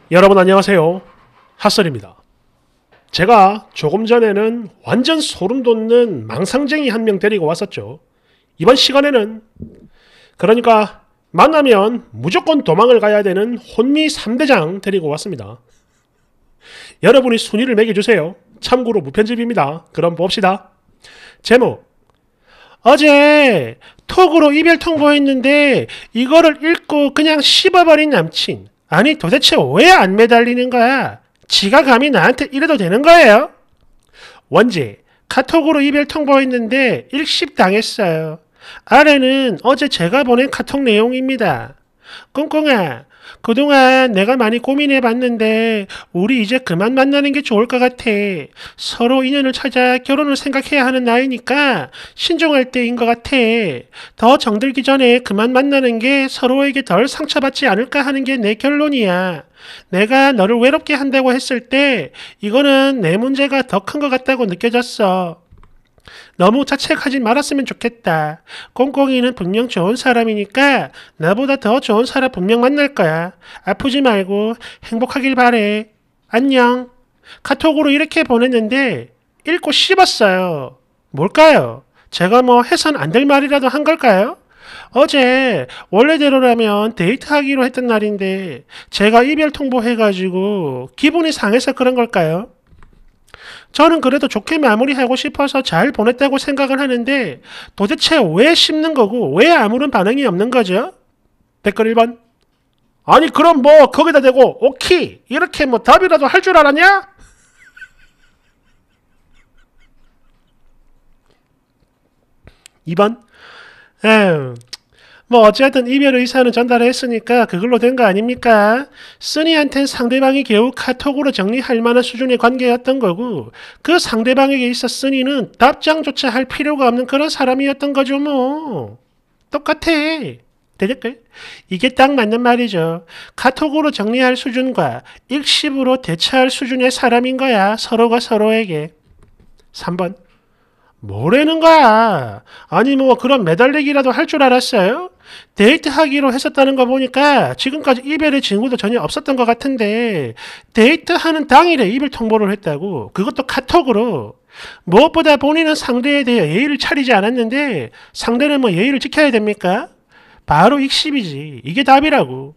여러분 안녕하세요. 핫설입니다. 제가 조금 전에는 완전 소름 돋는 망상쟁이 한 명 데리고 왔었죠. 이번 시간에는 그러니까 만나면 무조건 도망을 가야 되는 혼미 3대장 데리고 왔습니다. 여러분이 순위를 매겨주세요. 참고로 무편집입니다. 그럼 봅시다. 제목: 어제 톡으로 이별 통보했는데 이거를 읽고 그냥 씹어버린 남친. 아니 도대체 왜 안 매달리는 거야? 지가 감히 나한테 이래도 되는 거예요? 원제: 카톡으로 이별 통보했는데 일십 당했어요. 아래는 어제 제가 보낸 카톡 내용입니다. 꽁꽁아, 그동안 내가 많이 고민해봤는데 우리 이제 그만 만나는 게 좋을 것 같아. 서로 인연을 찾아 결혼을 생각해야 하는 나이니까 신중할 때인 것 같아. 더 정들기 전에 그만 만나는 게 서로에게 덜 상처받지 않을까 하는 게 내 결론이야. 내가 너를 외롭게 한다고 했을 때 이거는 내 문제가 더 큰 것 같다고 느껴졌어. 너무 자책하지 말았으면 좋겠다. 꽁꽁이는 분명 좋은 사람이니까 나보다 더 좋은 사람 분명 만날 거야. 아프지 말고 행복하길 바래. 안녕. 카톡으로 이렇게 보냈는데 읽고 씹었어요. 뭘까요? 제가 뭐 해선 안 될 말이라도 한 걸까요? 어제 원래대로라면 데이트하기로 했던 날인데 제가 이별 통보해가지고 기분이 상해서 그런 걸까요? 저는 그래도 좋게 마무리하고 싶어서 잘 보냈다고 생각을 하는데 도대체 왜 씹는 거고 왜 아무런 반응이 없는 거죠? 댓글 1번. 아니 그럼 뭐 거기다 대고 오케이 이렇게 뭐 답이라도 할 줄 알았냐? 2번. 에휴, 뭐 어쨌든 이별 의사는 전달했으니까 그걸로 된 거 아닙니까? 쓰니한텐 상대방이 겨우 카톡으로 정리할 만한 수준의 관계였던 거고 그 상대방에게 있어 쓰니는 답장조차 할 필요가 없는 그런 사람이었던 거죠 뭐. 똑같아. 대댓글. 이게 딱 맞는 말이죠. 카톡으로 정리할 수준과 일십으로 대처할 수준의 사람인 거야. 서로가 서로에게. 3번. 뭐라는 거야? 아니 뭐 그런 매달리기라도 할 줄 알았어요? 데이트하기로 했었다는 거 보니까 지금까지 이별의 징후도 전혀 없었던 것 같은데 데이트하는 당일에 이별 통보를 했다고? 그것도 카톡으로. 무엇보다 본인은 상대에 대해 예의를 차리지 않았는데 상대는 뭐 예의를 지켜야 됩니까? 바로 익십이지. 이게 답이라고.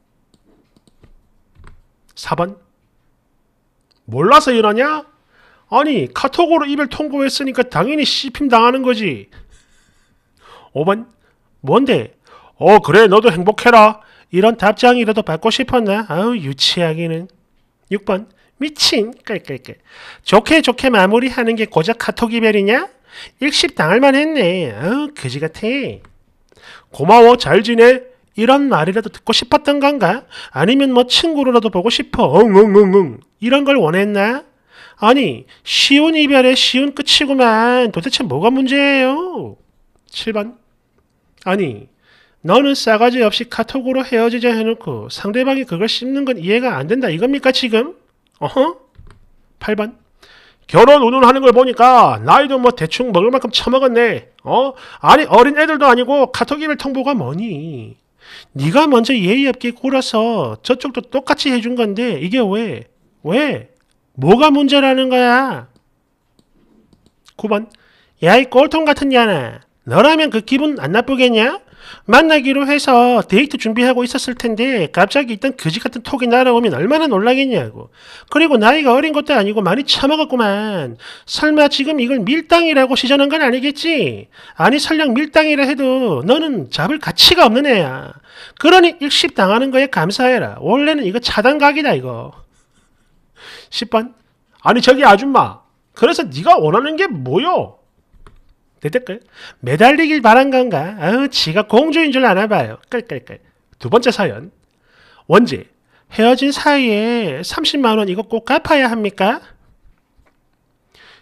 4번. 몰라서 이러냐? 아니 카톡으로 이별 통보했으니까 당연히 씹힘 당하는 거지. 5번. 뭔데? 그래 너도 행복해라. 이런 답장이라도 받고 싶었나? 아우 유치하기는. 6번. 미친. 깔깔깔. 좋게 마무리하는 게 고작 카톡 이별이냐? 일십 당할만 했네. 아우 그지 같아. 고마워 잘 지내? 이런 말이라도 듣고 싶었던 건가? 아니면 뭐 친구로라도 보고 싶어. 응. 이런 걸 원했나? 아니 쉬운 이별에 쉬운 끝이구만. 도대체 뭐가 문제예요? 7번. 아니 너는 싸가지 없이 카톡으로 헤어지자 해놓고 상대방이 그걸 씹는 건 이해가 안 된다 이겁니까 지금? 어허? 8번. 결혼 운운하는 걸 보니까 나이도 뭐 대충 먹을 만큼 처먹었네. 아니 어린 애들도 아니고 카톡 이별 통보가 뭐니? 네가 먼저 예의 없게 굴어서 저쪽도 똑같이 해준 건데 이게 왜? 왜? 뭐가 문제라는 거야? 9번. 야 이 꼴통 같은 년아. 너라면 그 기분 안 나쁘겠냐? 만나기로 해서 데이트 준비하고 있었을 텐데 갑자기 있던 거지 같은 톡이 날아오면 얼마나 놀라겠냐고. 그리고 나이가 어린 것도 아니고 많이 처먹었구만. 설마 지금 이걸 밀당이라고 시전한 건 아니겠지? 아니 설령 밀당이라 해도 너는 잡을 가치가 없는 애야. 그러니 일십 당하는 거에 감사해라. 원래는 이거 차단각이다 이거. 10번. 아니 저기 아줌마. 그래서 네가 원하는 게 뭐요? 댓글. 매달리길 바란 건가? 아우 지가 공주인 줄 아나 봐요. 깔깔깔. 두 번째 사연. 원제. 헤어진 사이에 30만 원 이거 꼭 갚아야 합니까?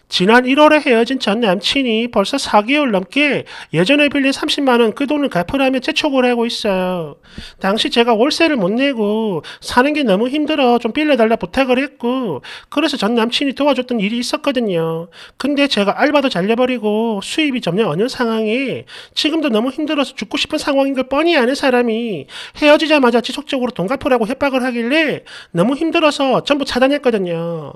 지난 1월에 헤어진 전 남친이 벌써 4개월 넘게 예전에 빌린 30만 원 그 돈을 갚으라며 재촉을 하고 있어요. 당시 제가 월세를 못 내고 사는 게 너무 힘들어 좀 빌려달라 부탁을 했고 그래서 전 남친이 도와줬던 일이 있었거든요. 근데 제가 알바도 잘려버리고 수입이 점점 어느 상황에 지금도 너무 힘들어서 죽고 싶은 상황인 걸 뻔히 아는 사람이 헤어지자마자 지속적으로 돈 갚으라고 협박을 하길래 너무 힘들어서 전부 차단했거든요.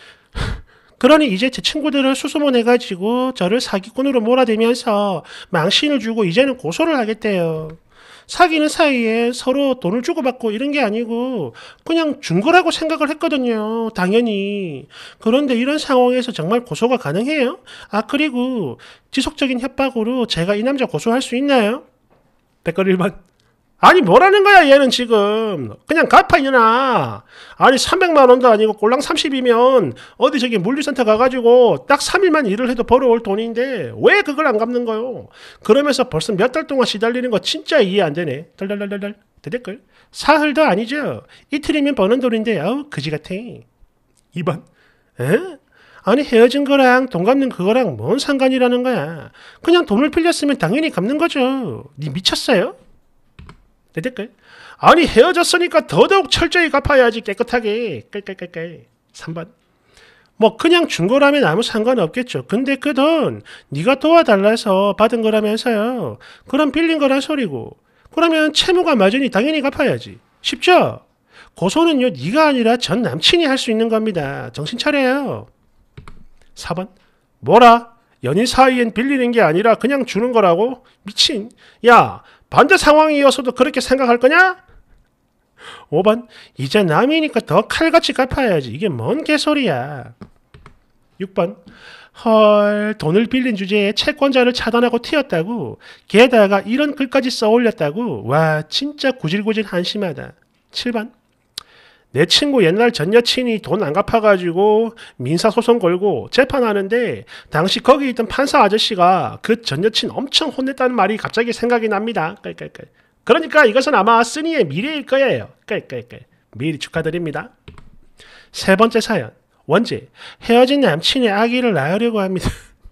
그러니 이제 제 친구들을 수소문해가지고 저를 사기꾼으로 몰아대면서 망신을 주고 이제는 고소를 하겠대요. 사귀는 사이에 서로 돈을 주고받고 이런 게 아니고 그냥 준 거라고 생각을 했거든요. 당연히. 그런데 이런 상황에서 정말 고소가 가능해요? 아 그리고 지속적인 협박으로 제가 이 남자 고소할 수 있나요? 댓글 1번. 아니 뭐라는 거야 얘는 지금. 그냥 갚아 이년아. 아니 300만 원도 아니고 꼴랑 30이면 어디 저기 물류센터 가가지고 딱 3일만 일을 해도 벌어올 돈인데 왜 그걸 안 갚는 거요. 그러면서 벌써 몇 달 동안 시달리는 거 진짜 이해 안 되네. 덜덜덜덜 댓글. 사흘도 아니죠. 이틀이면 버는 돈인데 아우 그지 같아. 2번. 에? 아니 헤어진 거랑 돈 갚는 그거랑 뭔 상관이라는 거야. 그냥 돈을 빌렸으면 당연히 갚는 거죠. 니 미쳤어요? 댓글. 아니 헤어졌으니까 더더욱 철저히 갚아야지 깨끗하게. 깔깔깔깔. 3번. 뭐 그냥 준 거라면 아무 상관없겠죠. 근데 그 돈 네가 도와달라 해서 받은 거라면서요. 그럼 빌린 거란 소리고. 그러면 채무가 맞으니 당연히 갚아야지. 쉽죠? 고소는요 네가 아니라 전 남친이 할 수 있는 겁니다. 정신 차려요. 4번. 뭐라? 연인 사이엔 빌리는 게 아니라 그냥 주는 거라고? 미친. 야 반대 상황이어서도 그렇게 생각할 거냐? 5번. 이제 남이니까 더 칼같이 갚아야지. 이게 뭔 개소리야. 6번. 헐 돈을 빌린 주제에 채권자를 차단하고 튀었다고. 게다가 이런 글까지 써올렸다고. 와 진짜 구질구질 한심하다. 7번. 내 친구 옛날 전 여친이 돈 안 갚아가지고 민사소송 걸고 재판하는데 당시 거기 있던 판사 아저씨가 그 전 여친 엄청 혼냈다는 말이 갑자기 생각이 납니다. 깔깔깔. 그러니까 이것은 아마 쓰니의 미래일 거예요. 깔깔깔. 미리 축하드립니다. 세 번째 사연. 원제. 헤어진 남친의 아기를 낳으려고 합니다.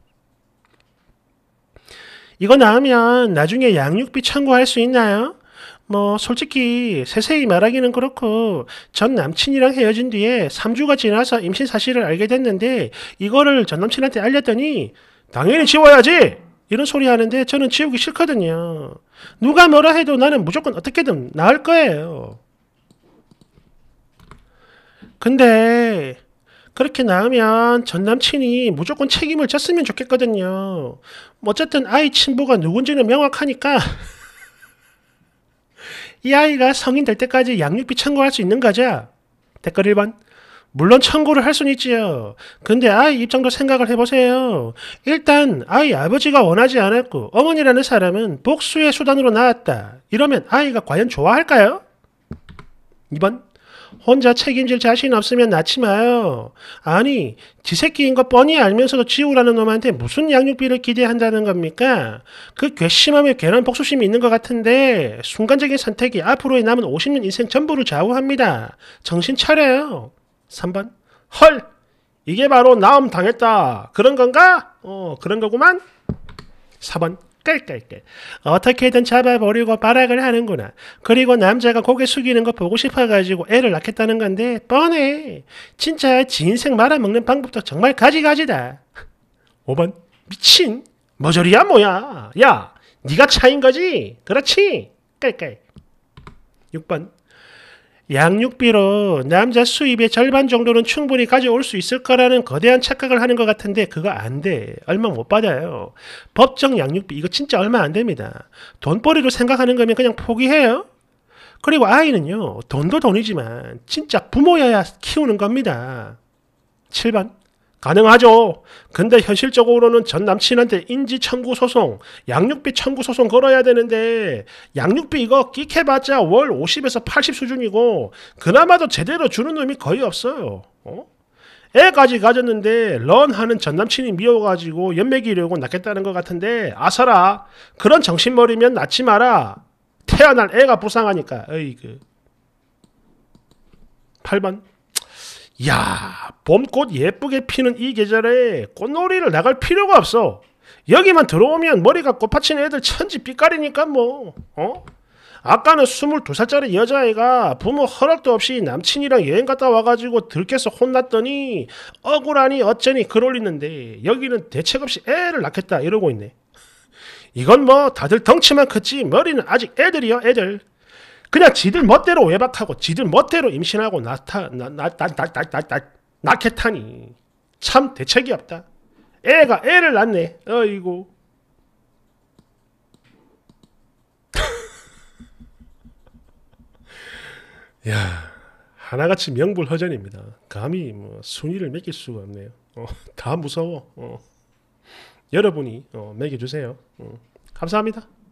이거 낳으면 나중에 양육비 청구할 수 있나요? 뭐 솔직히 세세히 말하기는 그렇고 전 남친이랑 헤어진 뒤에 3주가 지나서 임신 사실을 알게 됐는데 이거를 전 남친한테 알렸더니 당연히 지워야지 이런 소리 하는데 저는 지우기 싫거든요. 누가 뭐라 해도 나는 무조건 어떻게든 나을 거예요. 근데 그렇게 낳으면 전 남친이 무조건 책임을 졌으면 좋겠거든요. 어쨌든 아이 친부가 누군지는 명확하니까 이 아이가 성인 될 때까지 양육비 청구할 수 있는 거죠? 댓글 1번. 물론 청구를 할 수는 있지요. 근데 아이 입장도 생각을 해보세요. 일단 아이 아버지가 원하지 않았고 어머니라는 사람은 복수의 수단으로 낳았다. 이러면 아이가 과연 좋아할까요? 2번. 혼자 책임질 자신 없으면 낳지 마요. 아니 지 새끼인 거 뻔히 알면서도 지우라는 놈한테 무슨 양육비를 기대한다는 겁니까? 그 괘씸함에 괜한 복수심이 있는 것 같은데 순간적인 선택이 앞으로의 남은 50년 인생 전부를 좌우합니다. 정신 차려요. 3번. 헐 이게 바로 나음 당했다 그런 건가? 그런 거구만. 4번. 깔깔깔. 어떻게든 잡아버리고 발악을 하는구나. 그리고 남자가 고개 숙이는 거 보고 싶어가지고 애를 낳겠다는 건데 뻔해. 진짜 지 인생 말아먹는 방법도 정말 가지가지다. 5번. 미친. 머저리야 뭐야. 야 네가 차인 거지. 그렇지. 깔깔. 6번. 양육비로 남자 수입의 절반 정도는 충분히 가져올 수 있을 거라는 거대한 착각을 하는 것 같은데 그거 안 돼. 얼마 못 받아요. 법정 양육비 이거 진짜 얼마 안 됩니다. 돈벌이로 생각하는 거면 그냥 포기해요. 그리고 아이는요. 돈도 돈이지만 진짜 부모여야 키우는 겁니다. 7번. 가능하죠. 근데 현실적으로는 전 남친한테 인지 청구 소송, 양육비 청구 소송 걸어야 되는데 양육비 이거 끽해봤자 월 50에서 80 수준이고 그나마도 제대로 주는 놈이 거의 없어요. 애까지 가졌는데 런하는 전 남친이 미워가지고 연맥이려고 낳겠다는 것 같은데 아서라. 그런 정신머리면 낳지 마라. 태어날 애가 불쌍하니까. 어이그. 8번. 야, 봄꽃 예쁘게 피는 이 계절에 꽃놀이를 나갈 필요가 없어. 여기만 들어오면 머리가 꽃받치는 애들 천지 삐까리니까 뭐. 아까는 22살짜리 여자애가 부모 허락도 없이 남친이랑 여행 갔다 와가지고 들켜서 혼났더니 억울하니 어쩌니 글 올리는데 여기는 대책 없이 애를 낳겠다 이러고 있네. 이건 뭐 다들 덩치만 컸지 머리는 아직 애들이요 애들. 그냥 지들 멋대로 외박하고 지들 멋대로 임신하고 낳겠다니 참 대책이 없다. 애가 애를 낳네. 어이구. 야, 하나같이 명불허전입니다. 감히 뭐 순위를 매길 수가 없네요. 다 무서워. 여러분이 매겨주세요. 감사합니다.